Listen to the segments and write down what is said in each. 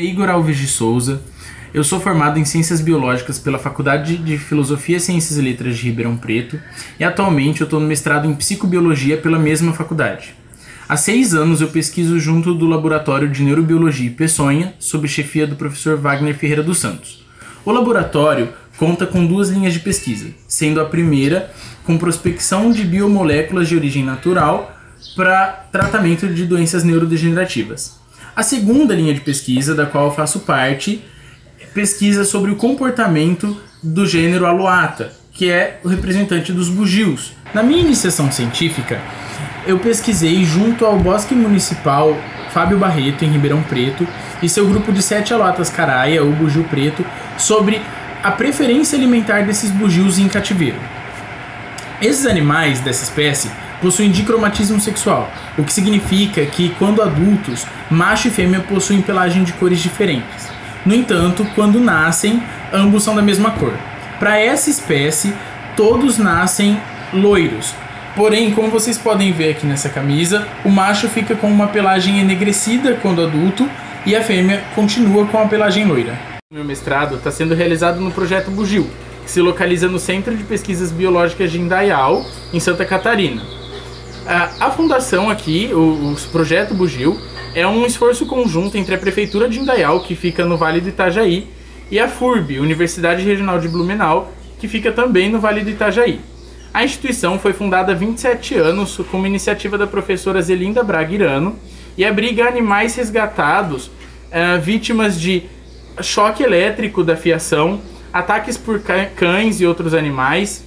Igor Alves de Souza, eu sou formado em Ciências Biológicas pela Faculdade de Filosofia, Ciências e Letras de Ribeirão Preto e atualmente eu estou no mestrado em Psicobiologia pela mesma faculdade. Há 6 anos eu pesquiso junto do Laboratório de Neurobiologia Peçonha, sob chefia do professor Wagner Ferreira dos Santos. O laboratório conta com 2 linhas de pesquisa, sendo a primeira com prospecção de biomoléculas de origem natural para tratamento de doenças neurodegenerativas. A segunda linha de pesquisa, da qual eu faço parte, pesquisa sobre o comportamento do gênero Aloata, que é o representante dos bugios. Na minha iniciação científica, eu pesquisei junto ao Bosque Municipal Fábio Barreto, em Ribeirão Preto, e seu grupo de 7 aloatas caraia, ou bugio preto, sobre a preferência alimentar desses bugios em cativeiro. Esses animais dessa espécie possuem dicromatismo sexual, o que significa que, quando adultos, macho e fêmea possuem pelagem de cores diferentes. No entanto, quando nascem, ambos são da mesma cor. Para essa espécie, todos nascem loiros. Porém, como vocês podem ver aqui nessa camisa, o macho fica com uma pelagem enegrecida quando adulto e a fêmea continua com a pelagem loira. Meu mestrado está sendo realizado no projeto Bugio, que se localiza no Centro de Pesquisas Biológicas de Indaial, em Santa Catarina. A fundação aqui, o projeto Bugio, é um esforço conjunto entre a Prefeitura de Indaial, que fica no Vale do Itajaí, e a FURB, Universidade Regional de Blumenau, que fica também no Vale do Itajaí. A instituição foi fundada há 27 anos com uma iniciativa da professora Zelinda Braga Irano e abriga animais resgatados, vítimas de choque elétrico da fiação, ataques por cães e outros animais,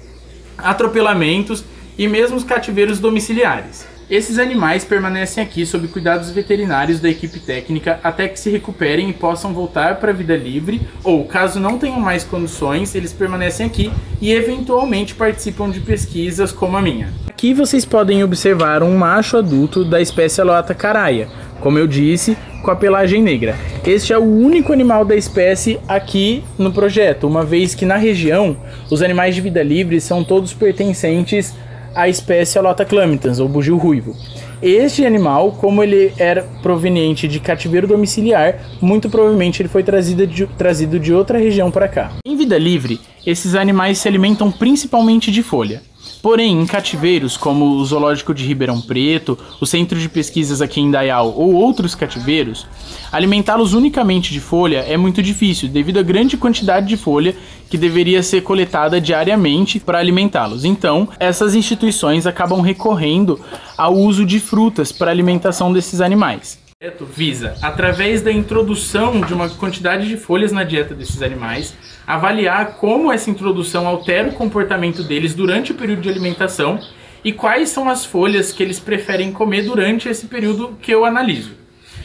atropelamentos e mesmo os cativeiros domiciliares. Esses animais permanecem aqui sob cuidados veterinários da equipe técnica até que se recuperem e possam voltar para a vida livre, ou, caso não tenham mais condições, eles permanecem aqui e eventualmente participam de pesquisas como a minha. Aqui vocês podem observar um macho adulto da espécie Aloata caraia, como eu disse, com a pelagem negra. Este é o único animal da espécie aqui no projeto, uma vez que na região os animais de vida livre são todos pertencentes à espécie Aloata clamitans, ou bugio ruivo. Este animal, como ele era proveniente de cativeiro domiciliar, muito provavelmente ele foi trazido de outra região para cá. Em vida livre, esses animais se alimentam principalmente de folha. Porém, em cativeiros, como o Zoológico de Ribeirão Preto, o Centro de Pesquisas aqui em Indaial ou outros cativeiros, alimentá-los unicamente de folha é muito difícil, devido à grande quantidade de folha que deveria ser coletada diariamente para alimentá-los. Então, essas instituições acabam recorrendo ao uso de frutas para a alimentação desses animais. O projeto visa, através da introdução de uma quantidade de folhas na dieta desses animais, avaliar como essa introdução altera o comportamento deles durante o período de alimentação e quais são as folhas que eles preferem comer durante esse período que eu analiso.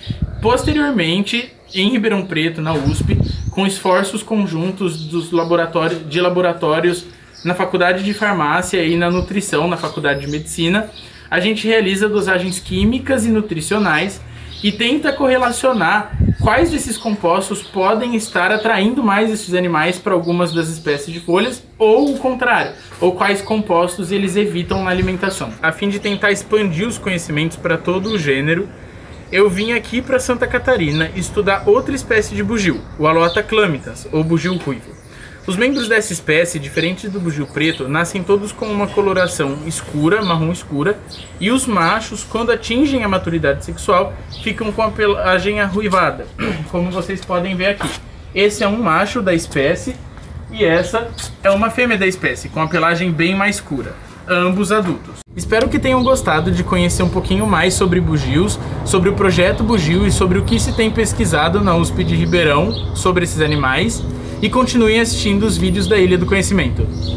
Posteriormente, em Ribeirão Preto, na USP, com esforços conjuntos dos laboratórios na Faculdade de Farmácia e na Nutrição, na Faculdade de Medicina, a gente realiza dosagens químicas e nutricionais e tenta correlacionar quais desses compostos podem estar atraindo mais esses animais para algumas das espécies de folhas, ou o contrário, ou quais compostos eles evitam na alimentação. A fim de tentar expandir os conhecimentos para todo o gênero, eu vim aqui para Santa Catarina estudar outra espécie de bugio, o Aloata clamitans, ou bugio ruivo. Os membros dessa espécie, diferente do bugio preto, nascem todos com uma coloração escura, marrom escura, e os machos, quando atingem a maturidade sexual, ficam com a pelagem arruivada, como vocês podem ver aqui. Esse é um macho da espécie e essa é uma fêmea da espécie, com a pelagem bem mais escura, ambos adultos. Espero que tenham gostado de conhecer um pouquinho mais sobre bugios, sobre o projeto Bugio e sobre o que se tem pesquisado na USP de Ribeirão sobre esses animais. E continuem assistindo os vídeos da Ilha do Conhecimento.